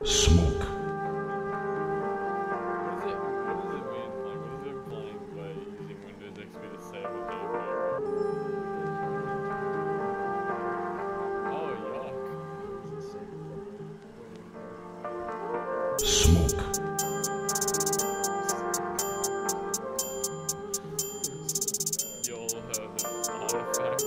Smoke. What does it mean? Like, what is it implying by using Windows XP to save a game? Oh, yuck. Smoke. You'll have artifact.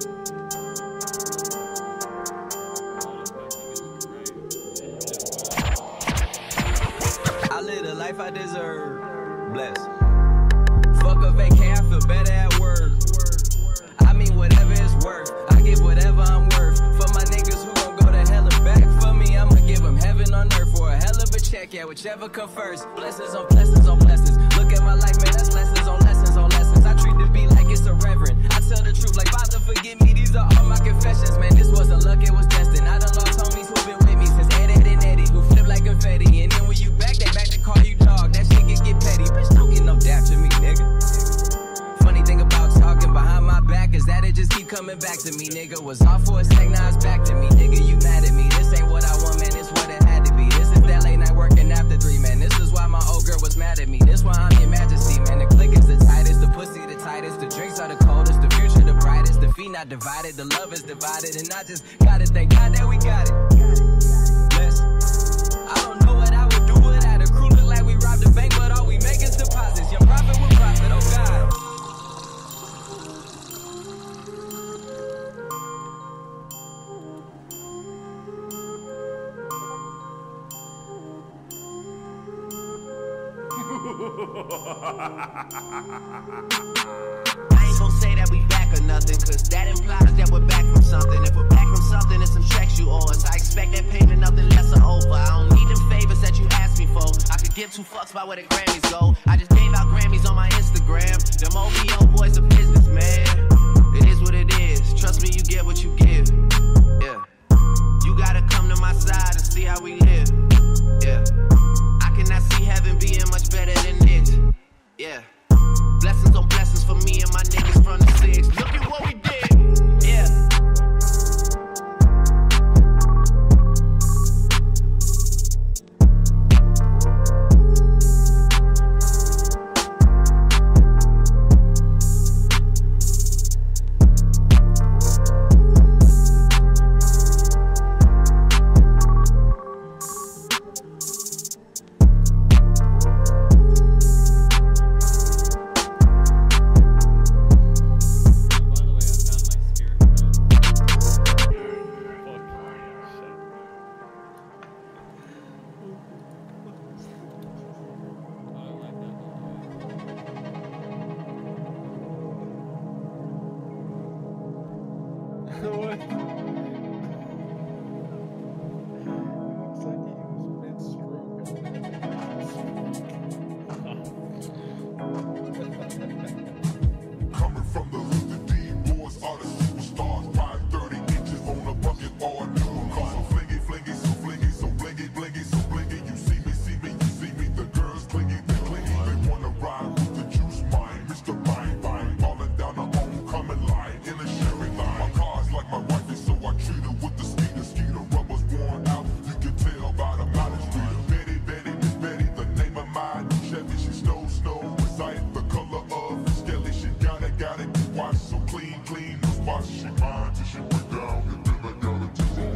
I live the life I deserve. Bless. Fuck a vacay, I feel better at work. I mean whatever it's worth. I give whatever I'm worth. For my niggas who gon' go to hell and back for me, I'ma give them heaven on earth for a hell of a check. Yeah, whichever come first. Blessings on blessings on blessings. Look at my life, man, that's lessons on lessons on lessons. I treat the beat like it's a reverend. I tell the truth like Father, forgive me. These are all my confessions, man. This wasn't luck, it was destined. I done lost homies who been with me since Ed and Eddie, who flip like confetti. And then when you back, they back to call you dog. That shit can get petty. Bitch, don't get no dap to me, nigga. Funny thing about talking behind my back is that it just keep coming back to me, nigga. Was off for a sec, now it's back to me, nigga. You mad at me? This ain't what I want, man. This what it had to be. This is that late night working after 3, man. This is why my old girl was mad at me. This why I'm your majesty, man. The click is the tightest, the pussy the tightest, the drinks are the coldest, the future the brightest, the feet not divided, the love is divided, and I just gotta thank God that we got it. Bless. I don't know what I would do without a crew. Look like we robbed a bank, but all we make is deposits. Your profit will profit, oh God. I ain't gon' say that we back or nothing, cause that implies that we're back from something. If we're back from something, it's some checks you owe us. I expect that payment, nothing less or over. I don't need them favors that you asked me for. I could give 2 fucks about where the Grammys go. I just gave out Grammys on my Instagram. Them OVO boys are business, man. It is what it is. Trust me, you get what you give. Yeah. You gotta come to my side and see how we live. Yeah. I cannot see heaven being much better than this. Yeah. Blessings on blessings for me and my niggas from the 6. Look at what we did. Yeah. Coming from the hood, the D-boys are the superstars. 530 inches on a bucket or a new car. So flingy, flingy, so flingy, so blingy, blingy, so blingy. You see me, you see me. The girls clingy, they clingy. They wanna ride with the juice mine. Mr. Bang Bang, falling down the homecoming line in a Sherry line. My car's like my wifey, so I treat her with the skeeter. Skeeter rubber's worn out. You can tell by the mileage reader. Betty, Betty, Miss Betty, the name of my new Chevy. She snow, recite the color of the skelly. She got it, wash so clean, clean. No spot she mine till she went down, and then I got it to roll.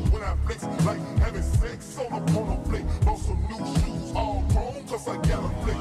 Like having sex on a porno flick. Bought some new shoes, all chrome, cause I got a flick.